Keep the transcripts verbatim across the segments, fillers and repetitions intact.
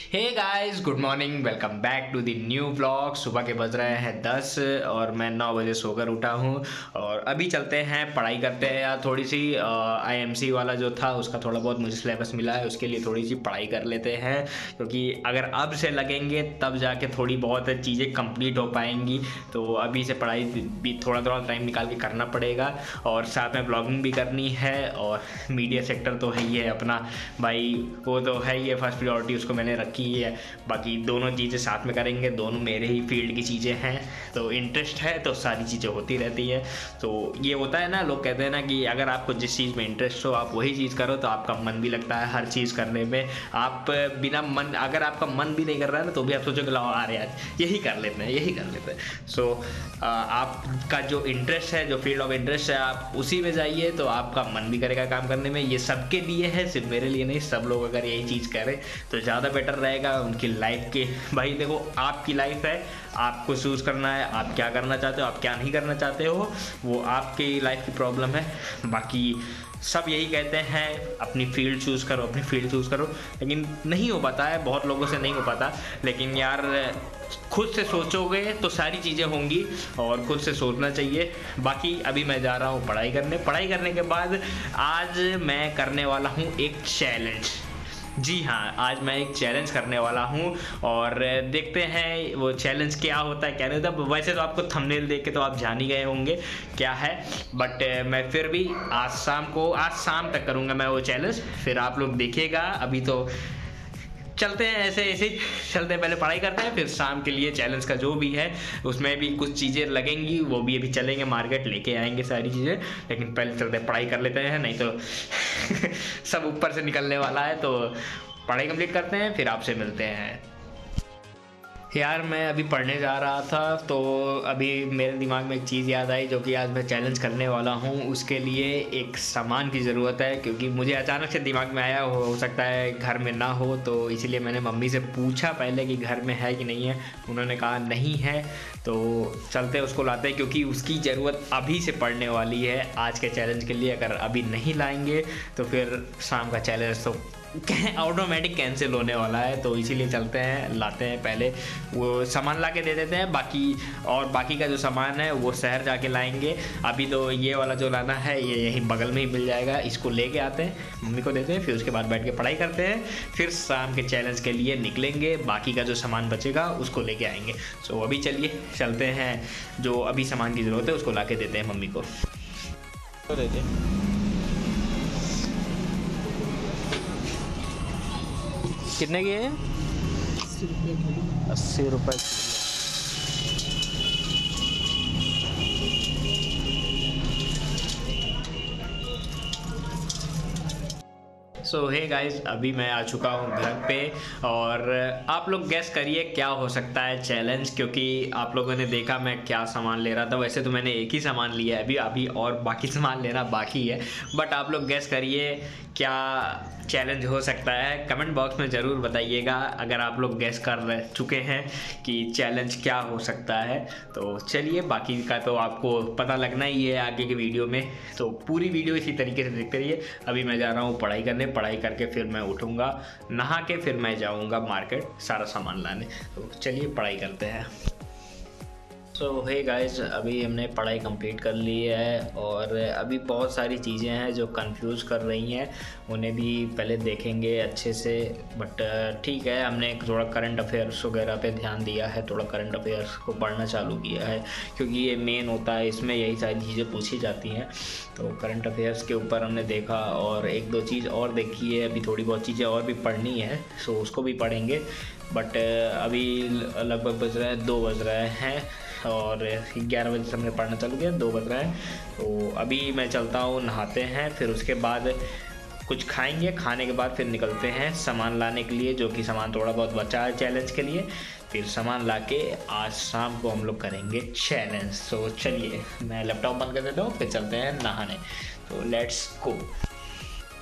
Hey guys, good morning, welcome back to the new vlog. सुबह के बज रहे हैं दस और मैं नौ बजे सोकर उठा हूँ और अभी चलते हैं, पढ़ाई करते हैं यार। थोड़ी सी आईएमसी वाला जो था उसका थोड़ा बहुत मुझे सिलेबस मिला है, उसके लिए थोड़ी सी पढ़ाई कर लेते हैं, क्योंकि अगर अब से लगेंगे तब जाके थोड़ी बहुत चीज़ें कंप्लीट हो पाएंगी। तो अभी से पढ़ाई भी थोड़ा थोड़ा टाइम निकाल के करना पड़ेगा और साथ में ब्लॉगिंग भी करनी है। और मीडिया सेक्टर तो है ही है अपना भाई, वो तो है ही है, फर्स्ट प्रायोरिटी उसको मैंने रखी है। बाकी दोनों चीज़ें साथ में करेंगे, दोनों मेरे ही फील्ड की चीज़ें हैं, तो इंटरेस्ट है तो सारी चीज़ें होती रहती है। तो ये होता है ना, लोग कहते हैं ना कि अगर आपको जिस चीज़ में इंटरेस्ट हो आप वही चीज़ करो, तो आपका मन भी लगता है हर चीज़ करने में। आप बिना मन, अगर आपका मन भी नहीं कर रहा है ना तो भी आप सोचोगे लाओ आ रहे आज यही कर लेते हैं यही कर लेते हैं। सो आपका जो इंटरेस्ट है, जो फील्ड ऑफ इंटरेस्ट है, आप उसी में जाइए तो आपका मन भी करेगा काम करने में। ये सबके लिए है, सिर्फ मेरे लिए नहीं। सब लोग अगर यही चीज़ करें तो ज़्यादा बेटर रहेगा उनकी लाइफ के। भाई देखो, आपकी लाइफ है, आपको चूज़ करना है आप क्या करना चाहते हो, आप क्या नहीं करना चाहते हो, वो आपकी लाइफ की प्रॉब्लम है। बाकी सब यही कहते हैं अपनी फील्ड चूज़ करो, अपनी फील्ड चूज़ करो, लेकिन नहीं हो पाता है, बहुत लोगों से नहीं हो पाता। लेकिन यार खुद से सोचोगे तो सारी चीज़ें होंगी और खुद से सोचना चाहिए। बाकी अभी मैं जा रहा हूँ पढ़ाई करने। पढ़ाई करने के बाद आज मैं करने वाला हूँ एक चैलेंज। जी हाँ, आज मैं एक चैलेंज करने वाला हूँ और देखते हैं वो चैलेंज क्या होता है क्या नहीं होता। वैसे तो आपको थंबनेल देख के तो आप जान ही गए होंगे क्या है, बट मैं फिर भी आज शाम को आज शाम तक करूँगा मैं वो चैलेंज, फिर आप लोग देखिएगा। अभी तो चलते हैं ऐसे ऐसे ही चलते हैं, पहले पढ़ाई करते हैं, फिर शाम के लिए चैलेंज का जो भी है उसमें भी कुछ चीज़ें लगेंगी, वो भी अभी चलेंगे मार्केट, लेके आएंगे सारी चीज़ें। लेकिन पहले चलते हैं पढ़ाई कर लेते हैं, नहीं तो सब ऊपर से निकलने वाला है। तो पढ़ाई कंप्लीट करते हैं, फिर आपसे मिलते हैं। यार मैं अभी पढ़ने जा रहा था तो अभी मेरे दिमाग में एक चीज़ याद आई, जो कि आज मैं चैलेंज करने वाला हूँ। उसके लिए एक सामान की ज़रूरत है, क्योंकि मुझे अचानक से दिमाग में आया, हो, हो सकता है घर में ना हो, तो इसीलिए मैंने मम्मी से पूछा पहले कि घर में है कि नहीं है। उन्होंने कहा नहीं है, तो चलते उसको लाते हैं, क्योंकि उसकी ज़रूरत अभी से पड़ने वाली है आज के चैलेंज के लिए। अगर अभी नहीं लाएंगे तो फिर शाम का चैलेंज तो ऑटोमेटिक कैंसिल होने वाला है। तो इसीलिए चलते हैं, लाते हैं, पहले वो सामान ला के दे देते हैं। बाकी और बाकी का जो सामान है वो शहर जाके लाएंगे। अभी तो ये वाला जो लाना है ये यहीं बगल में ही मिल जाएगा, इसको लेके आते हैं, मम्मी को देते हैं, फिर उसके बाद बैठ के पढ़ाई करते हैं, फिर शाम के चैलेंज के लिए निकलेंगे। बाकी का जो सामान बचेगा उसको लेके आएंगे। सो अभी चलिए चलते हैं, जो अभी सामान की ज़रूरत है उसको ला के देते हैं मम्मी को। कितने के हैं? अस्सी रुपये सो हे गाइस, अभी मैं आ चुका हूँ घर पे और आप लोग गैस करिए क्या हो सकता है चैलेंज, क्योंकि आप लोगों ने देखा मैं क्या सामान ले रहा था। वैसे तो मैंने एक ही सामान लिया है अभी अभी और बाकी सामान लेना बाकी है, बट आप लोग गैस करिए क्या चैलेंज हो सकता है। कमेंट बॉक्स में ज़रूर बताइएगा अगर आप लोग गैस कर चुके हैं कि चैलेंज क्या हो सकता है। तो चलिए, बाकी का तो आपको पता लगना ही है आगे के वीडियो में, तो पूरी वीडियो इसी तरीके से देखते रहिए। अभी मैं जा रहा हूँ पढ़ाई करने, पढ़ाई करके फिर मैं उठूँगा, नहा के फिर मैं जाऊँगा मार्केट सारा सामान लाने। तो चलिए पढ़ाई करते हैं। सो हे गाइस, अभी हमने पढ़ाई कंप्लीट कर ली है और अभी बहुत सारी चीज़ें हैं जो कंफ्यूज कर रही हैं, उन्हें भी पहले देखेंगे अच्छे से। बट ठीक है, हमने थोड़ा करंट अफेयर्स वगैरह पे ध्यान दिया है, थोड़ा करंट अफेयर्स को पढ़ना चालू किया है, क्योंकि ये मेन होता है, इसमें यही सारी चीज़ें पूछी जाती हैं। तो करंट अफेयर्स के ऊपर हमने देखा और एक दो चीज़ और देखी है, अभी थोड़ी बहुत चीज़ें और भी पढ़नी है, सो उसको भी पढ़ेंगे। बट अभी लगभग बज रहा है दो बज रहे हैं और ग्यारह बजे से हमने पढ़ना चालू किया, दो बज रहा है। तो अभी मैं चलता हूँ, नहाते हैं, फिर उसके बाद कुछ खाएंगे, खाने के बाद फिर निकलते हैं सामान लाने के लिए, जो कि सामान थोड़ा बहुत बचा है चैलेंज के लिए। फिर सामान लाके आज शाम को हम लोग करेंगे चैलेंज। तो चलिए मैं लैपटॉप बंद कर देता हूँ, फिर चलते हैं नहाने। तो let's go.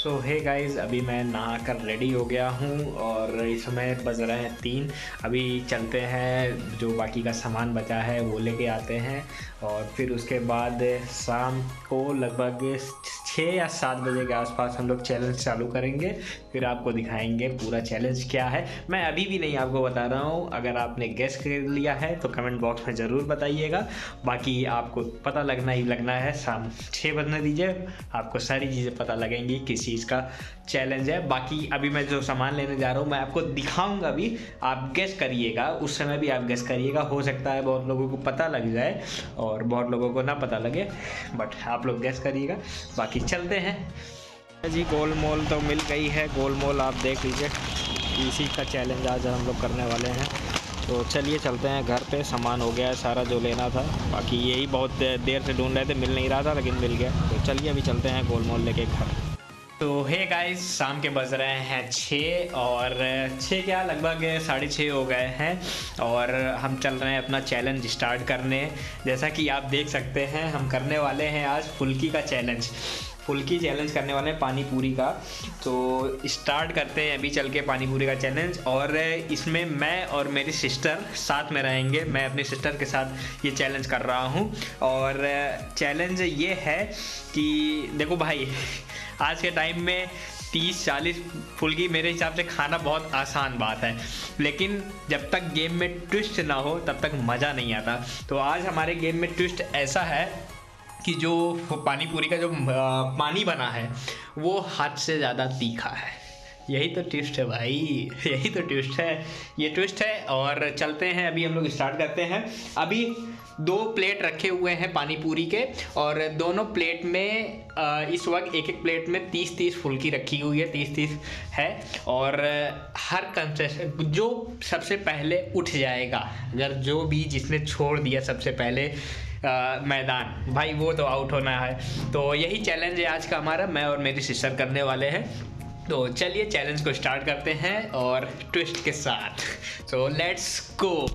So hey guys, अभी मैं नहा कर रेडी हो गया हूँ और इस समय बज रहे हैं तीन। अभी चलते हैं, जो बाकी का सामान बचा है वो लेके आते हैं और फिर उसके बाद शाम को लगभग छः या सात बजे के आसपास हम लोग चैलेंज चालू करेंगे। फिर आपको दिखाएंगे पूरा चैलेंज क्या है। मैं अभी भी नहीं आपको बता रहा हूँ, अगर आपने गेस कर लिया है तो कमेंट बॉक्स में ज़रूर बताइएगा। बाकी आपको पता लगना ही लगना है, शाम छः बजने दीजिए, आपको सारी चीज़ें पता लगेंगी किस चीज़ का चैलेंज है। बाकी अभी मैं जो सामान लेने जा रहा हूँ मैं आपको दिखाऊंगा भी, आप गेस करिएगा, उस समय भी आप गेस करिएगा। हो सकता है बहुत लोगों को पता लग जाए और बहुत लोगों को ना पता लगे, बट आप लोग गेस करिएगा। बाकी चलते हैं जी। गोल मोल तो मिल गई है, गोल मोल आप देख लीजिए, इसी का चैलेंज आज हम लोग करने वाले हैं। तो चलिए चलते हैं घर पे। सामान हो गया है सारा जो लेना था, बाकी यही बहुत देर से ढूंढ रहे थे, मिल नहीं रहा था लेकिन मिल गया। तो चलिए अभी चलते हैं गोल मोल लेके घर। तो हे गाइस, शाम के बज रहे हैं छः और छः क्या लगभग साढ़े छः हो गए हैं और हम चल रहे हैं अपना चैलेंज स्टार्ट करने। जैसा कि आप देख सकते हैं हम करने वाले हैं आज फुल्की का चैलेंज। फुल्की चैलेंज करने वाले हैं पानी पूरी का। तो स्टार्ट करते हैं अभी चल के पानी पूरी का चैलेंज। और इसमें मैं और मेरी सिस्टर साथ में रहेंगे। मैं अपनी सिस्टर के साथ ये चैलेंज कर रहा हूँ और चैलेंज ये है कि देखो भाई, आज के टाइम में तीस चालीस फुल्की मेरे हिसाब से खाना बहुत आसान बात है, लेकिन जब तक गेम में ट्विस्ट ना हो तब तक मज़ा नहीं आता। तो आज हमारे गेम में ट्विस्ट ऐसा है कि जो पानी पूरी का जो पानी बना है वो हद से ज़्यादा तीखा है। यही तो ट्विस्ट है भाई, यही तो ट्विस्ट है, ये ट्विस्ट है। और चलते हैं अभी हम लोग स्टार्ट करते हैं। अभी दो प्लेट रखे हुए हैं पानी पूरी के और दोनों प्लेट में इस वक्त एक एक प्लेट में तीस तीस फुल्की रखी हुई है, तीस तीस है। और हर कंसेशन जो सबसे पहले उठ जाएगा, अगर जो भी जिसने छोड़ दिया सबसे पहले आ, मैदान, भाई वो तो आउट होना है। तो यही चैलेंज है आज का हमारा, मैं और मेरी सिस्टर करने वाले हैं। तो चलिए चैलेंज को स्टार्ट करते हैं और ट्विस्ट के साथ। So let's go.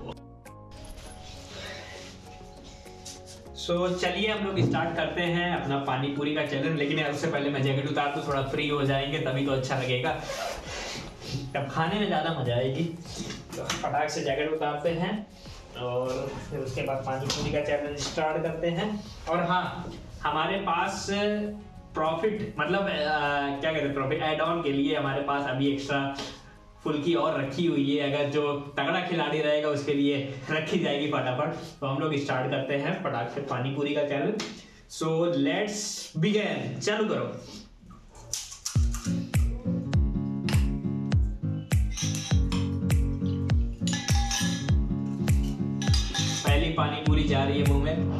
सो चलिए हम लोग स्टार्ट करते हैं अपना पानी पूरी का चैलेंज। लेकिन उससे पहले मैं जैकेट उतार दूं, थोड़ा फ्री हो जाएंगे तभी तो अच्छा लगेगा, तब खाने में ज़्यादा मजा आएगी। तो फटाक से जैकेट उतारते हैं और फिर उसके बाद पानी पूरी का चैलेंज स्टार्ट करते हैं। और हाँ, हमारे पास प्रॉफिट मतलब आ, क्या कहते हैं प्रॉफिट एड ऑन के लिए हमारे पास अभी एक्स्ट्रा फुल्की और रखी हुई है। अगर जो तगड़ा खिलाड़ी रहेगा उसके लिए रखी जाएगी फटाफट। तो हम लोग स्टार्ट करते हैं फटाक से पानी पूरी का चैलेंज। सो लेट्स बिगिन, चालू करो। पहली पानी पूरी जा रही है मुंह में।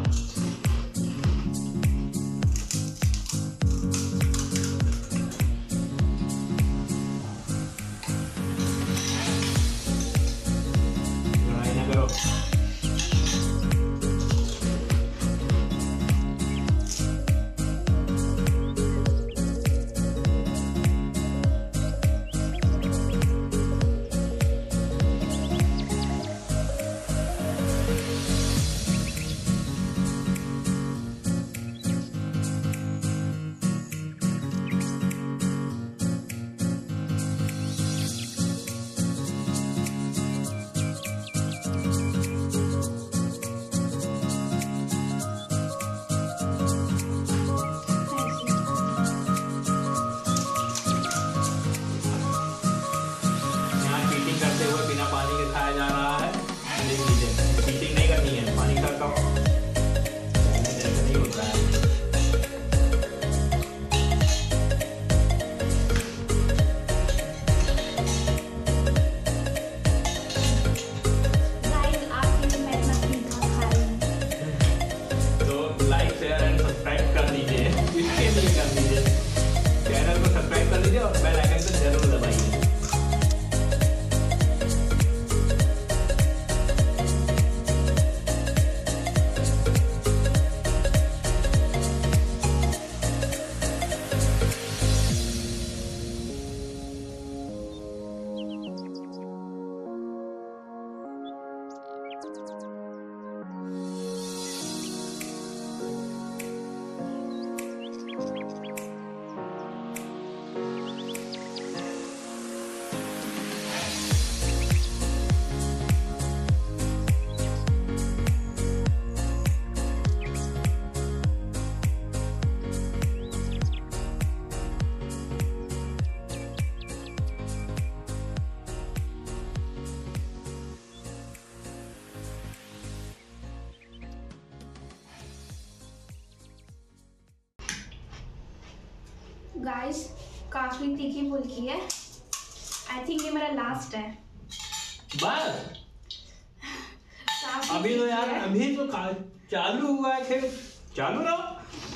गाइस काफी तीखी फुल्की है। आई थिंक ये मेरा लास्ट है बस। काफी अभी तो यार तीखी है। अभी तो चालू हुआ है, फिर चालू रहो।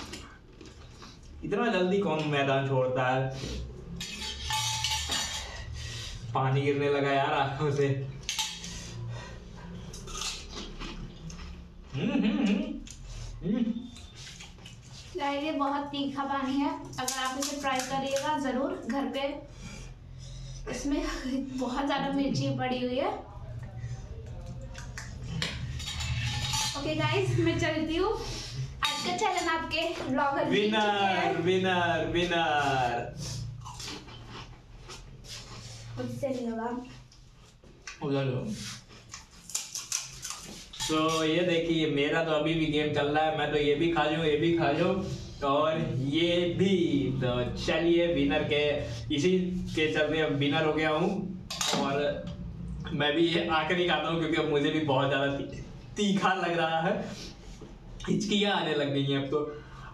इतना जल्दी कौन मैदान छोड़ता है। पानी गिरने लगा यार आंखों से। हम्म हम्म हम्म गाइस ये बहुत तीखा पानी है, अगर आप इसे ट्राई करिएगा जरूर घर पे। इसमें बहुत ज्यादा मिर्ची पड़ी हुई है। ओके गाइस मैं चलती हूँ। आज का चैलेंज आपके ब्लॉगर विनर विनर विनर मुझसे नहीं होगा। उधर लो। तो ये देखिए मेरा तो अभी भी गेम चल रहा है। मैं तो ये भी खा लूँ, ये भी खा लूँ और ये भी। तो चलिए विनर के इसी के चलते अब विनर हो गया हूँ। और मैं भी ये आखिरी खाता हूँ क्योंकि अब मुझे भी बहुत ज़्यादा ती, तीखा लग रहा है। हिचकियाँ आने लग गई हैं अब तो।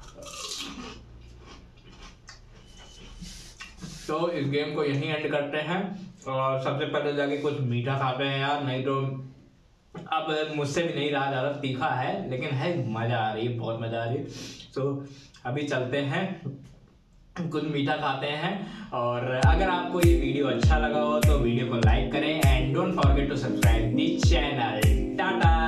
तो इस गेम को यहीं एंड करते हैं और सबसे पहले जाके कुछ मीठा खाते हैं यार, नहीं तो अब मुझसे भी नहीं रहा। ज़्यादा तीखा है लेकिन है मज़ा आ रही है, बहुत मज़ा आ रही है। तो अभी चलते हैं कुछ मीठा खाते हैं। और अगर आपको ये वीडियो अच्छा लगा हो तो वीडियो को लाइक करें and don't forget to subscribe the channel. Tata.